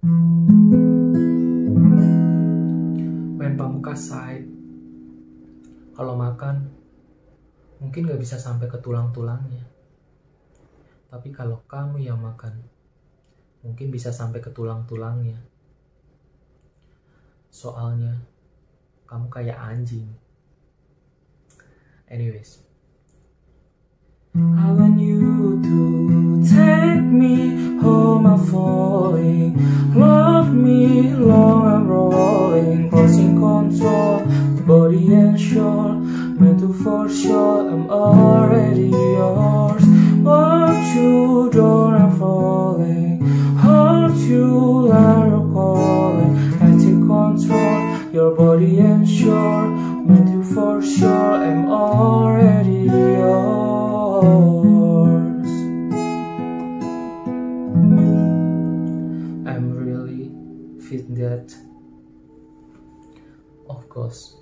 When Pamungkas sighed, kalau makan mungkin gak bisa sampai ke tulang-tulangnya. Tapi kalau kamu yang makan, mungkin bisa sampai ke tulang-tulangnya. Soalnya, kamu kayak anjing. Anyways. I want you to take me home, I'm falling. Love me long, I'm rolling. Crossing control, body and soul. Meant to for sure, I'm already yours. Want you, don't, I'm falling. Hold you like you're calling. I take control, your body and soul. Meant to for sure, I'm already yours. I'm really fit that. Of course.